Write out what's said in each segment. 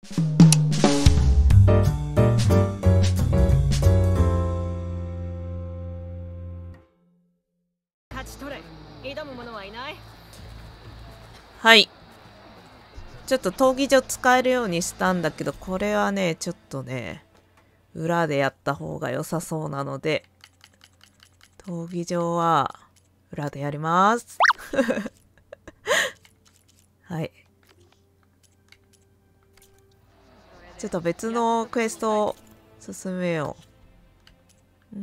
勝ち取れ。挑む者はいない。 はい。ちょっと闘技場使えるようにしたんだけど、これはね、ちょっとね、裏でやった方が良さそうなので、闘技場は裏でやります。はい。ちょっと別のクエストを進めよう。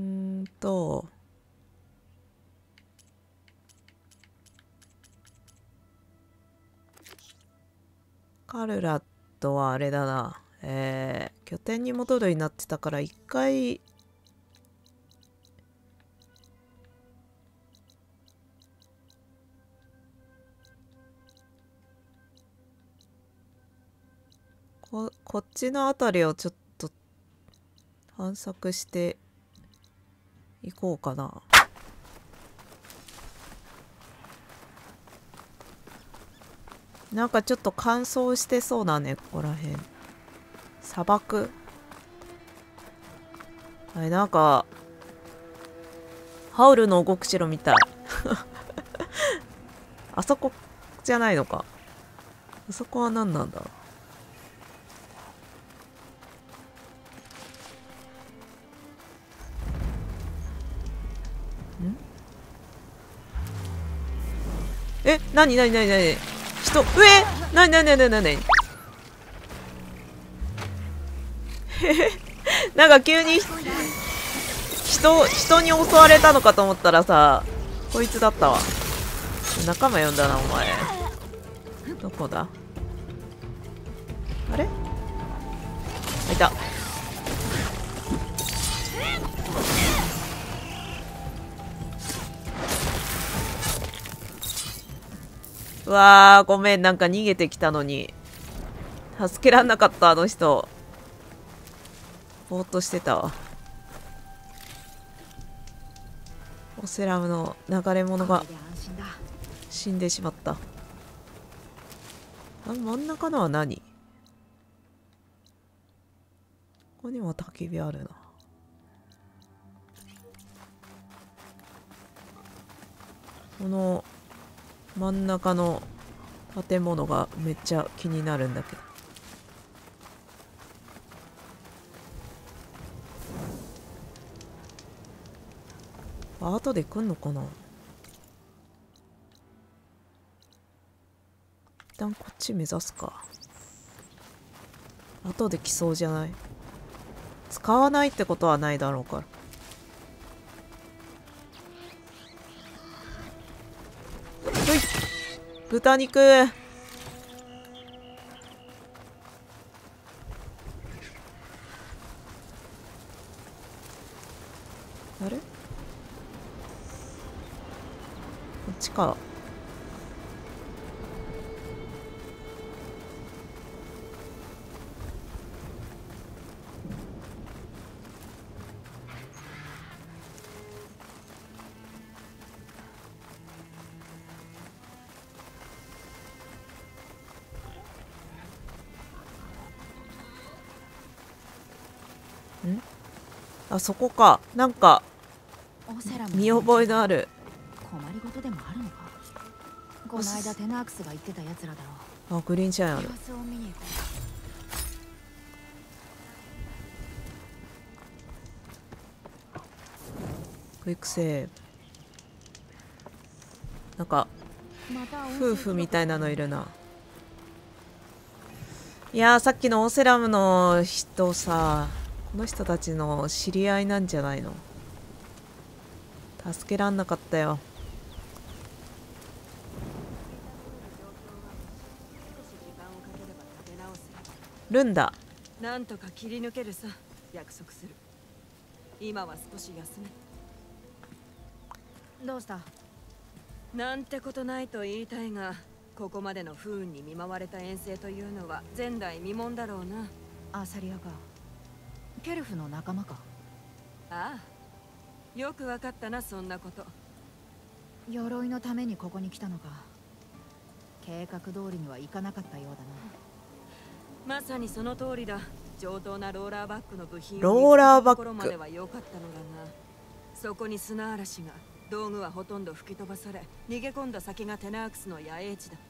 カルラットはあれだな。拠点に戻るようになってたから一回、こっちの辺りをちょっと探索していこうかな。なんかちょっと乾燥してそうだね、ここら辺。砂漠。はい、なんか、ハウルの動く城みたい。あそこじゃないのか。あそこは何なんだろう。え、なに人、なになんか急に人に襲われたのかと思ったらさ、こいつだったわ。仲間呼んだな、お前。どこだ？あれ？いた。うわー、ごめん、なんか逃げてきたのに。助けらんなかった、あの人。ぼーっとしてたわ。オセラムの流れ者が死んでしまった。真ん中のは何？ここにも焚き火あるな。この真ん中の建物がめっちゃ気になるんだけど。後で来んのかな？一旦こっち目指すか。後で来そうじゃない？使わないってことはないだろうから。ほい、豚肉。あれ？こっちか。ん？あそこか。なんか見覚えのある。 困りごとでもあるのか。この間テナークスが言ってたやつらだろう。 あ、グリーンチャインある。クイックセーブ。なんか夫婦みたいなのいるな。いやー、さっきのオセラムの人さ、この人たちの知り合いなんじゃないの？助けらんなかったよ。ルンダ。 なんとか切り抜けるさ。約束する。今は少し休め。 どうした？ なんてことないと言いたいが、ここまでの不運に見舞われた遠征というのは前代未聞だろうな。 アサリアか。ケルフの仲間か。 ああ、よくわかったな、そんなこと。 鎧のためにここに来たのか。計画通りにはいかなかったようだな。 まさにその通りだ。上等なローラーバックの部品ローラーバックところまでは良かったのだが、そこに砂嵐が、道具はほとんど吹き飛ばされ、逃げ込んだ先がテナークスの野営地だった。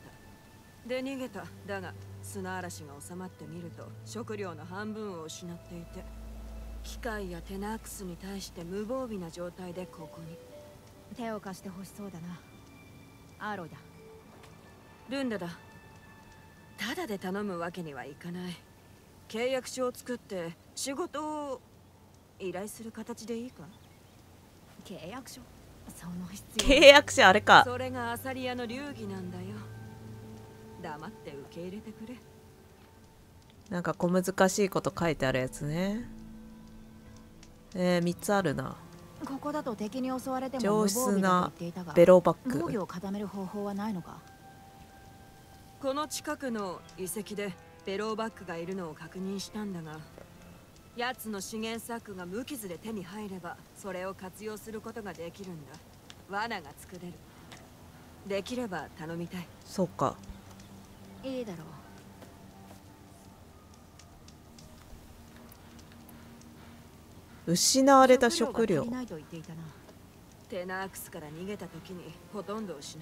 で逃げた。だが砂嵐が収まってみると食料の半分を失っていて、機械やテナークスに対して無防備な状態でここに。 手を貸してほしそうだな。アーロイだ。 ルンダだ。ただで頼むわけにはいかない。契約書を作って仕事を依頼する形でいいか。 契約書、その必要。 契約書あれか。 それがアサリアの流儀なんだよ。黙って受け入れてくれ。 なんか小難しいこと書いてあるやつね。3つあるな。 ここだと敵に襲われても上無防備だ質なと言っていたが、 ベロバッ防グ。 御を固める方法はないのか。 この近くの遺跡でベローバックがいるのを確認したんだが、奴の資源サックが無傷で手に入ればそれを活用することができるんだ。罠が作れる。できれば頼みたい。 そうか。 いいだろう。 失われた食料。 が足りないと言っていたな。 テナークスから逃げた時にほとんど失った。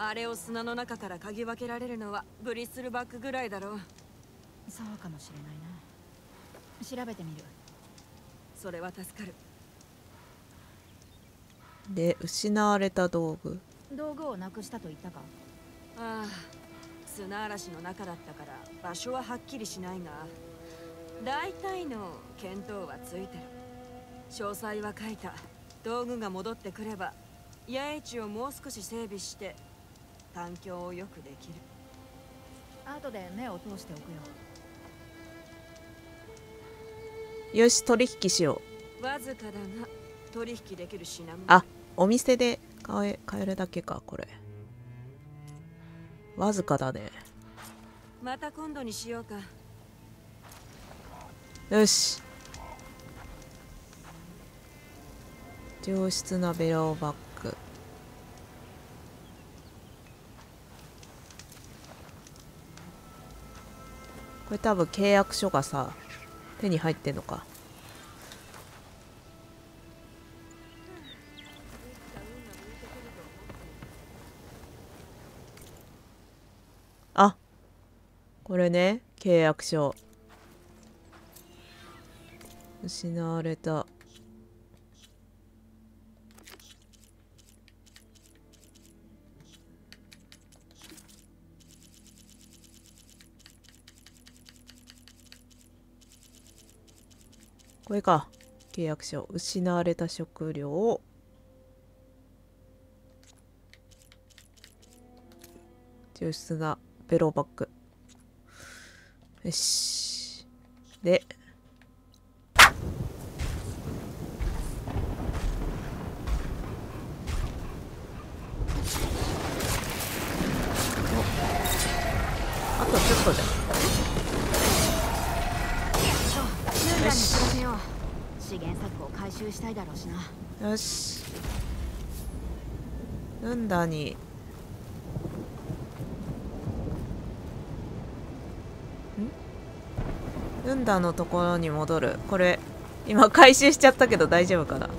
あれを砂の中から嗅ぎ分けられるのはブリスルバックぐらいだろう。 そうかもしれないな。調べてみる。 それは助かる。 で、失われた道具。 道具をなくしたと言ったか。 ああ、砂嵐の中だったから場所ははっきりしないが、大体の見当はついてる。詳細は書いた。道具が戻ってくれば野営地をもう少し整備して環境を良くできる。 後で目を通しておくよ。 よし、取引しよう。 わずかだが取引できる品物。 あ、お店で買えるだけか、これ。わずかだね。 また今度にしようか。 よし。上質なベローバッグ。これ多分契約書がさ、手に入ってんのか。あ、これね、契約書。失われた。これか。契約書。失われた食料を上質なベロバッグ。よし。で、あとちょっとじゃん。 ヌンダに届けよう。資源策を回収したいだろうしな。 よし。ルンダにルンダのところに戻る。これ今回収しちゃったけど大丈夫かな。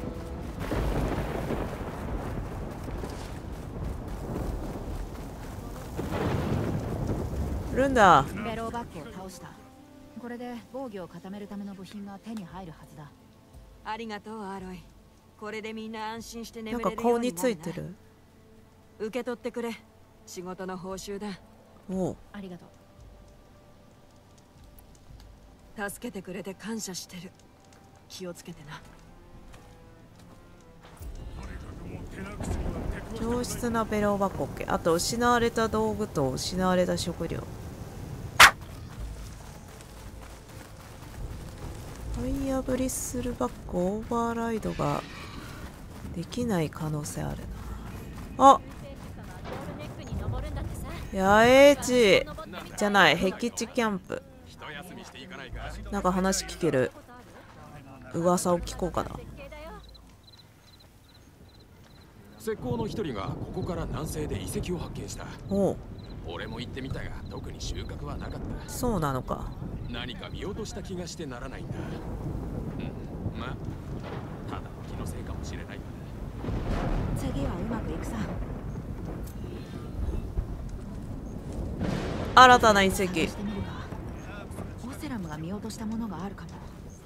ルンダ。 ベローバッグを倒した。これで防御を固めるための部品が手に入るはずだ。 ありがとうアロイ。これでみんな安心してなん眠れるようか顔にになるな。 ついてる。 受け取ってくれ。仕事の報酬だ。 おう。 ありがとう。 助けてくれて感謝してる。気をつけてな。 上質なベローバッグ OK。あと失われた道具と失われた食料。ファイヤーブリッスルバックオーバーライドができない可能性あるな。あ、野営地じゃない、僻地キャンプ。なんか話聞ける噂を聞こうかな。 石膏の一人がここから南西で遺跡を発見した。 おう。 俺も行ってみたが特に収穫はなかった。 そうなのか。 何か見落とした気がしてならないんだ。うん、まあただの気のせいかもしれないがな。 次はうまくいくさ。 新たな遺跡。 探してみるか。オセラムが見落としたものがあるかも。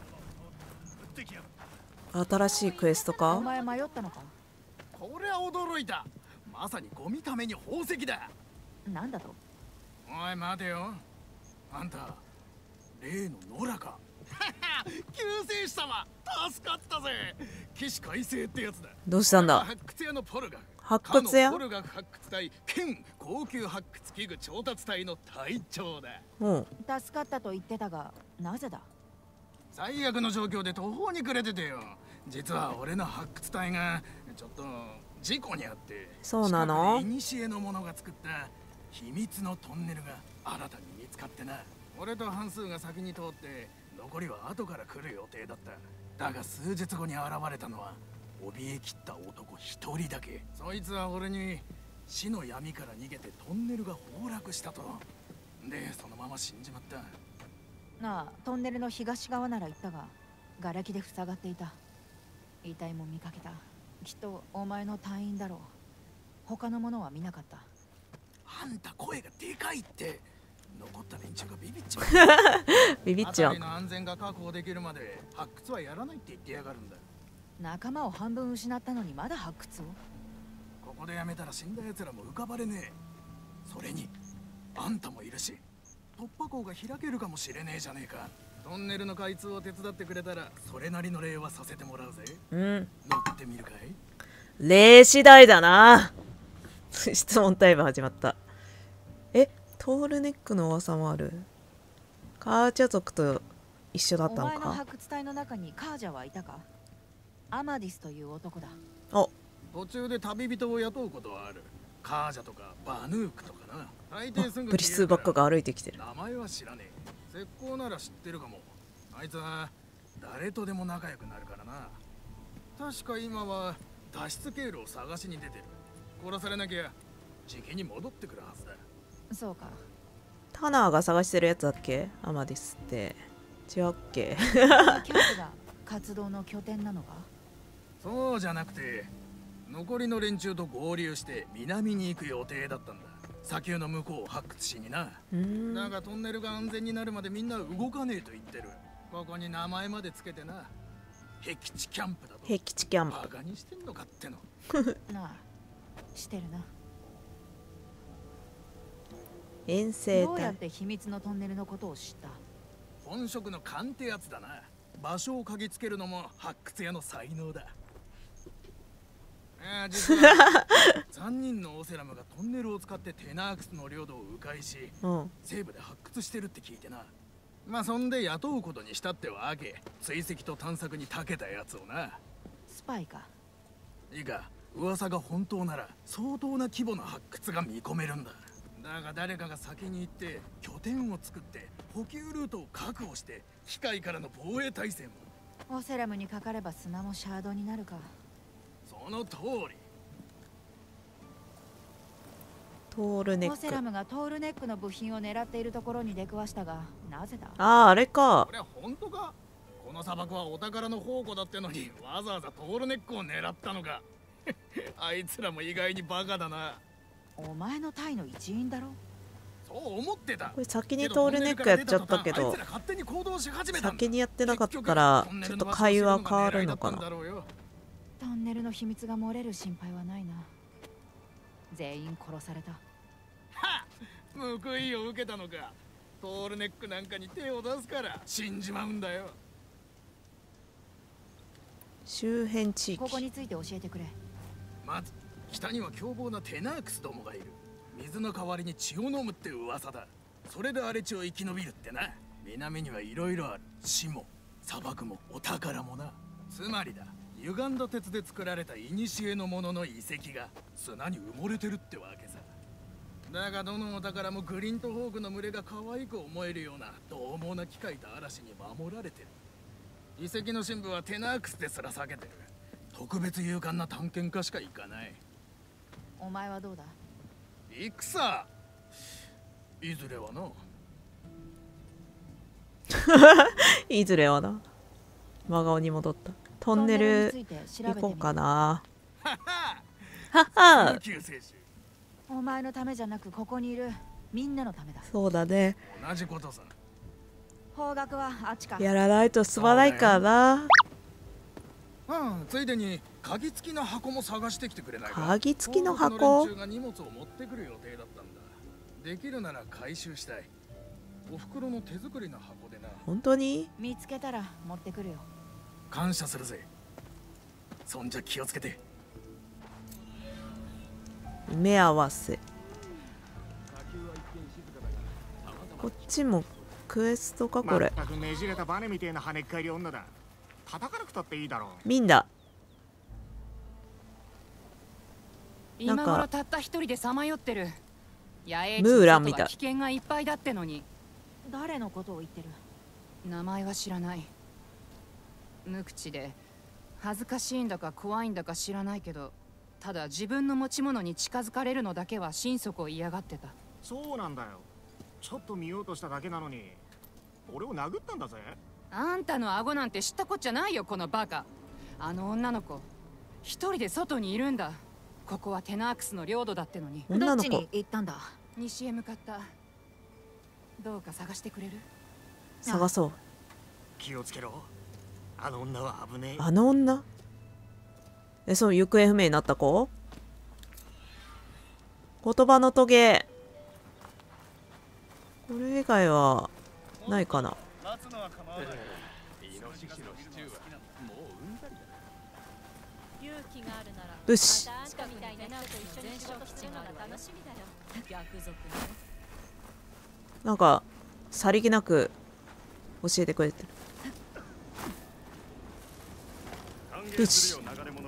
新しいクエストおか。 前迷ったのか。 これは驚いた。まさにゴミために宝石だ。 なんだと。 おい待てよ。あんた例のノラか。救世主様助かったぜ。起死回生ってやつだ。 どうしたんだ。 発掘屋のポルガフ。 発掘屋。 ポルガフ発掘隊兼高級発掘器具調達隊の隊長だ。 うん。 助かったと言ってたが、なぜだ。 最悪の状況で途方に暮れててよ。実は俺の発掘隊がちょっと事故にあって、 そうなの？ 古の者が作った秘密のトンネルが新たに見つかってな。俺と半数が先に通って残りは後から来る予定だった。だが数日後に現れたのは怯え切った男一人だけ。そいつは俺に死の闇から逃げてトンネルが崩落したと。でそのまま死んじまった。 なあ、トンネルの東側なら行ったが、瓦礫で塞がっていた。遺体も見かけた。きっとお前の隊員だろう。他のものは見なかった。 あんた声がでかいって。残った連中がビビっちまう。 ビビっちゃう。 辺りの安全が確保できるまで発掘はやらないって言ってやがるんだ。 仲間を半分失ったのにまだ発掘を。 ここでやめたら死んだ奴らも浮かばれねえ。それにあんたもいるし、突破口が開けるかもしれねえじゃねえか。トンネルの開通を手伝ってくれたらそれなりの礼はさせてもらうぜ。 うん。 乗ってみるかい？ 礼次第だな。質問タイム始まった。トールネックの噂もある。カーチャ族と一緒だったのお前のか。 発掘隊の中にカージャはいたか。アマディスという男だ。 お、 途中で旅人を雇うことはある。カージャとかバヌークとかな。大抵すぐブリスばっかが歩いてきてる。 名前は知らねえ。石膏なら知ってるかも。あいつは誰とでも仲良くなるからな。確か今は脱出経路を探しに出てる。殺されなきゃじきに戻ってくるはずだ。 そうか。 タナーが探してるやつだっけ？アマディスって。違うっけ？ キャンプが活動の拠点なのか？ そうじゃなくて、残りの連中と合流して南に行く予定だったんだ。砂丘の向こうを発掘しにな。だがトンネルが安全になるまでみんな動かねえと言ってる。ここに名前までつけてな。僻地キャンプだと。 僻地キャンプ。 バカにしてんのかっての。 なあ、してるな。 遠征どうやっ隊。 て秘密のトンネルのことを知った？ 本職の勘ってやつだな。場所を嗅ぎつけるのも発掘屋の才能だ。実は3人のオセラムがトンネルを使ってテナークスの領土を迂回し、西部で発掘してるって聞いてな。まあそんで雇うことにしたってわけ。追跡と探索に長けたやつをな。 スパイか。 いいか、噂が本当なら相当な規模の発掘が見込めるんだ。だが誰かが先に行って拠点を作って補給ルートを確保して機械からの防衛体制も。 オセラムにかかれば砂もシャードになるか。 その通り。 トールネッオセラク。 ムがトールネックの部品を狙っているところに出くわしたが、なぜだ？ あれかこ。れは本当か？この砂漠はお宝の宝庫だってのにわざわざトールネックを狙ったのか。あいつらも意外にバカだな。 お前の隊の一員だろ。 そう思ってた。 これ先にトールネックやっちゃったけど、先にやってなかったらちょっと会話変わるのかな。 トンネルの秘密が漏れる心配はないな。全員殺された。 はっ、報いを受けたのか。トールネックなんかに手を出すから死んじまうんだよ。 周辺地域。 ここについて教えてくれ。 まず北には凶暴なテナークスどもがいる。水の代わりに血を飲むって噂だ。それで荒れ地を生き延びるってな。南にはいろいろある。死も砂漠もお宝もな。つまりだ、歪んだ鉄で作られた古のものの遺跡が砂に埋もれてるってわけさ。だがどのお宝もグリントホークの群れが可愛く思えるような獰猛な機械と嵐に守られてる。遺跡の神父はテナークスですら避けてる。特別勇敢な探検家しか行かない。 お前はどうだ？ 行くさ。 いずれはな。 いずれはな。真顔に戻った。トンネル行こうかな。はは。 救世主。 お前のためじゃなくここにいるみんなのためだ。 そうだね。 同じことさ。 方角はあっちか。 やらないと進まないからな。 うん、ついでに鍵付きの箱も探してきてくれないか。 鍵付きの箱？ 東北の連中が荷物を持ってくる予定だったんだ。できるなら回収したい。お袋の手作りの箱でな。 本当に？ 見つけたら持ってくるよ。 感謝するぜ。そんじゃ気をつけて。 目合わせ。こっちもクエストかこれ。 全くねじれたバネみてえな跳ねっ返り女だ。叩かなくたっていいだろう。 ミンダ。 今頃たった一人でさまよってる。野営地ムーランみたい。 危険がいっぱいだってのに。 誰のことを言ってる？ 名前は知らない。無口で恥ずかしいんだか怖いんだか知らないけど、ただ自分の持ち物に近づかれるのだけは心底嫌がってた。 そうなんだよ。ちょっと見ようとしただけなのに俺を殴ったんだぜ。 あんたの顎なんて知ったこっちゃないよ、このバカ。あの女の子一人で外にいるんだ。ここはテナークスの領土だってのに。 どっちに行ったんだ？ 西へ向かった。どうか探してくれる？ 探そう。 気をつけろ。あの女は危ねえ。 あの女？そう、行方不明になった子？言葉のトゲ。これ以外はないかな。よし。なんかさりげなく教えてくれてる。よし。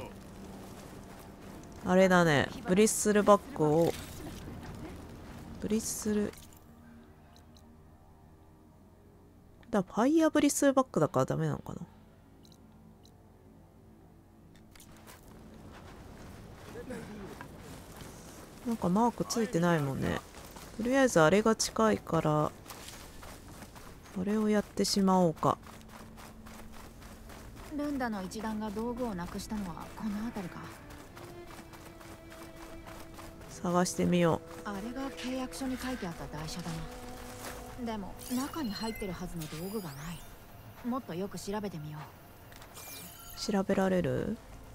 あれだね。ブリッスルバッグをブリッスルだ。ファイヤーブリッスルバッグだからダメなのかな。なんかマークついてないもんね。とりあえずあれが近いからあれをやってしまおうか。 ルンダの一団が道具をなくしたのはこの辺りか。 探してみよあれが契約書に書いてあった台車だな。でも中に入ってるはずの道具がない。もっとよく調べてみよう。調べられる？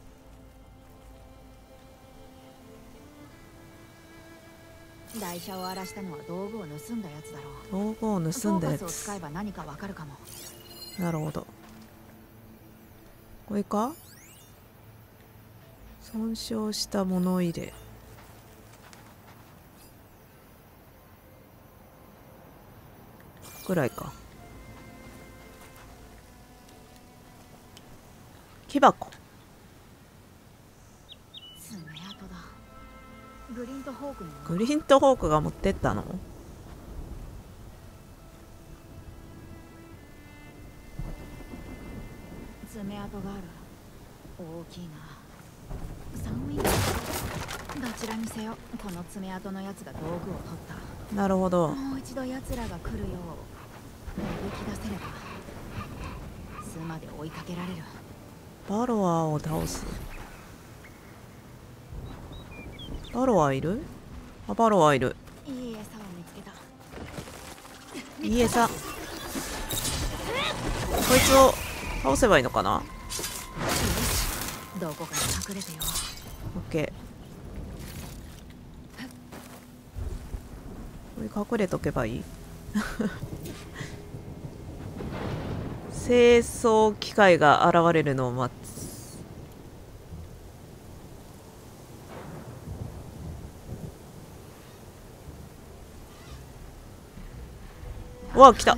台車を荒らしたのは道具を盗んだやつだろう。 道具を盗んだやつ。 フォーカスを使えば何かわかるかも。 なるほど。これか？損傷した物入れ。ぐらいか。木箱。 爪痕だ。グリントホークの。 グリントホークが持ってったの？ 爪痕がある。大きいな。サンウィング。どちらにせよこの爪痕のやつが道具を取った。 なるほど。 もう一度奴らが来るよう導き出せれば巣まで追いかけられる。 バロアを倒す。バロアいる？あ、バロアいる。 いい餌を見つけた。 いい餌。こいつを倒せばいいのかな？ どこかに隠れてよ。 オッケー。これ隠れとけばいい。清掃機械が現れるのを待つ。うわ、来た。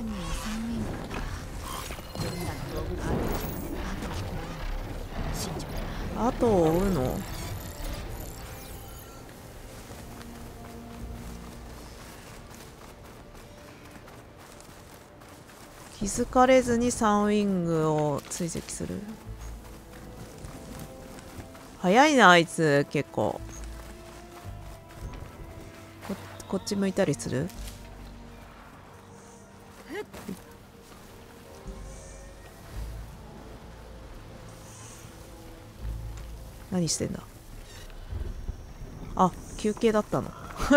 後を追うの？気づかれずにサンウィングを追跡する。早いなあいつ。結構こっち向いたりする？ 何してんだ。あ、休憩だったの。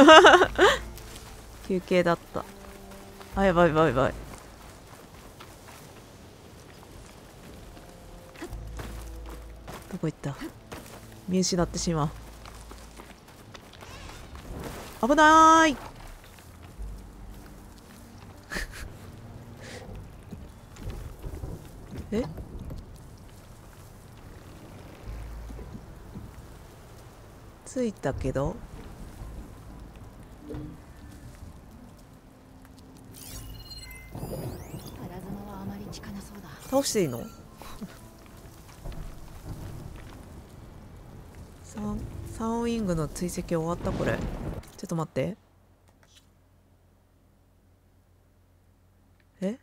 休憩だった。あ、やばいやばいやばい。どこ行った。見失ってしまう。危なーい。え、着いたけど。 プラズマはあまり効かなそうだ。 倒していいの？サンウィングの追跡終わった。これちょっと待って。え、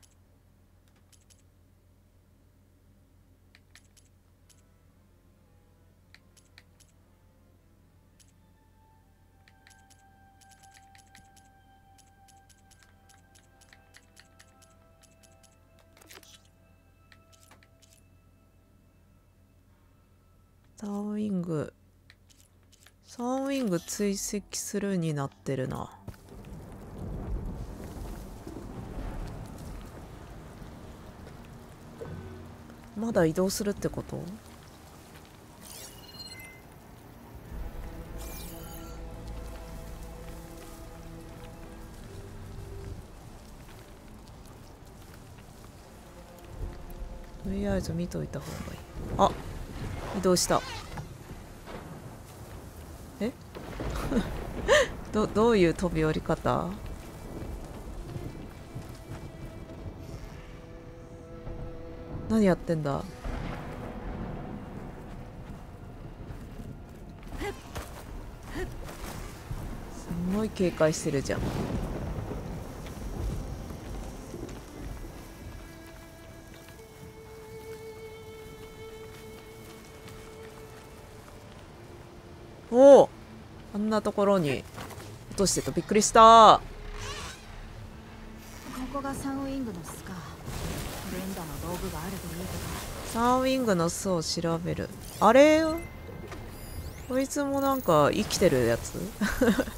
サンウィング追跡するになってるな。まだ移動するってこと？とりあえず見といた方がいい。あ、移動した。えどういう飛び降り方？何やってんだ。すごい警戒してるじゃん。おお、あんなところに落としてた。びっくりした。 ここがサンウィングの巣か。連打の道具があるといいけど。 サンウィングの巣を調べる。あれ、こいつもなんか生きてるやつ。